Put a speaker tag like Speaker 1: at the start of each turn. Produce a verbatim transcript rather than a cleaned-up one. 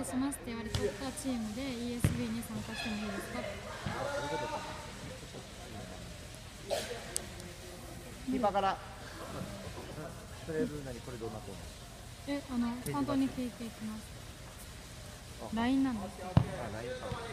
Speaker 1: しますって言われとったチームで イーエスビー に参加してもいいですかって。
Speaker 2: そういうことか。キーパーから。とりあえず何これどうなってんの？
Speaker 1: え、あの、本当に聞いていきます。ライン なんですけど。
Speaker 2: あ、ラインか。